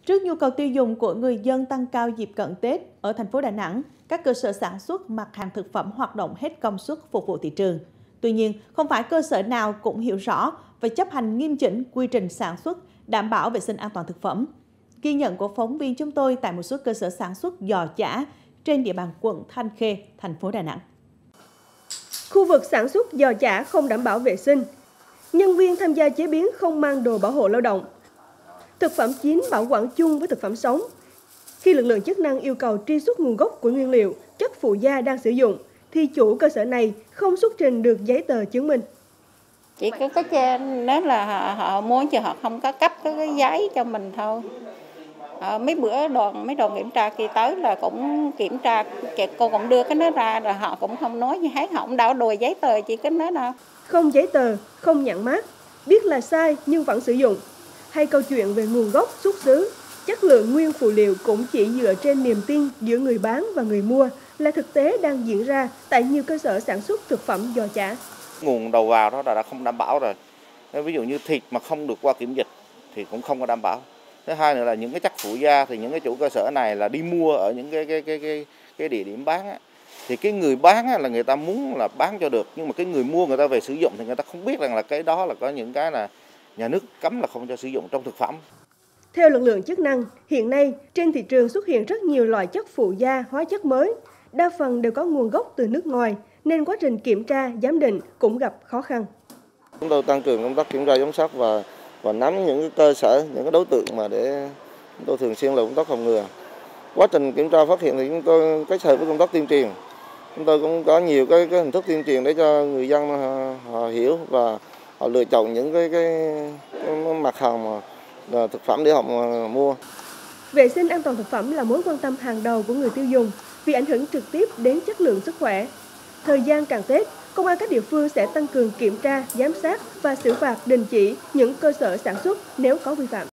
Trước nhu cầu tiêu dùng của người dân tăng cao dịp cận Tết, ở thành phố Đà Nẵng, các cơ sở sản xuất mặt hàng thực phẩm hoạt động hết công suất phục vụ thị trường. Tuy nhiên, không phải cơ sở nào cũng hiểu rõ và chấp hành nghiêm chỉnh quy trình sản xuất, đảm bảo vệ sinh an toàn thực phẩm. Ghi nhận của phóng viên chúng tôi tại một số cơ sở sản xuất giò chả trên địa bàn quận Thanh Khê, thành phố Đà Nẵng. Khu vực sản xuất giò chả không đảm bảo vệ sinh. Nhân viên tham gia chế biến không mang đồ bảo hộ lao động. Thực phẩm chín bảo quản chung với thực phẩm sống. Khi lực lượng chức năng yêu cầu truy xuất nguồn gốc của nguyên liệu, chất phụ gia đang sử dụng, thì chủ cơ sở này không xuất trình được giấy tờ chứng minh. Chỉ có cái nếu là họ muốn chứ họ không có cấp cái giấy cho mình thôi. Mấy bữa mấy đoàn kiểm tra khi tới là cũng kiểm tra, cô cũng đưa cái đó ra rồi họ cũng không nói gì hết, họ cũng đâu đòi giấy tờ chỉ cái đó đâu. Không giấy tờ, không nhãn mác, biết là sai nhưng vẫn sử dụng. Hay câu chuyện về nguồn gốc, xuất xứ, chất lượng nguyên phụ liệu cũng chỉ dựa trên niềm tin giữa người bán và người mua là thực tế đang diễn ra tại nhiều cơ sở sản xuất thực phẩm giò chả. Nguồn đầu vào đó đã không đảm bảo rồi. Ví dụ như thịt mà không được qua kiểm dịch thì cũng không có đảm bảo. Thứ hai nữa là những cái chất phụ gia thì những cái chủ cơ sở này là đi mua ở những cái địa điểm bán á. Thì cái người bán á, là người ta muốn là bán cho được, nhưng mà cái người mua người ta về sử dụng thì người ta không biết rằng là cái đó là có những cái là nhà nước cấm là không cho sử dụng trong thực phẩm. Theo lực lượng chức năng, hiện nay trên thị trường xuất hiện rất nhiều loại chất phụ gia, hóa chất mới, đa phần đều có nguồn gốc từ nước ngoài nên quá trình kiểm tra, giám định cũng gặp khó khăn. Chúng tôi tăng cường công tác kiểm tra giám sát và nắm những cái cơ sở, những cái đối tượng mà để chúng tôi thường xuyên làm công tác phòng ngừa. Quá trình kiểm tra phát hiện thì chúng tôi kết hợp với công tác tuyên truyền. Chúng tôi cũng có nhiều cái hình thức tuyên truyền để cho người dân họ hiểu và họ lựa chọn những cái mặt hàng mà thực phẩm để họ mua. Vệ sinh an toàn thực phẩm là mối quan tâm hàng đầu của người tiêu dùng vì ảnh hưởng trực tiếp đến chất lượng sức khỏe. Thời gian cận Tết, công an các địa phương sẽ tăng cường kiểm tra, giám sát và xử phạt đình chỉ những cơ sở sản xuất nếu có vi phạm.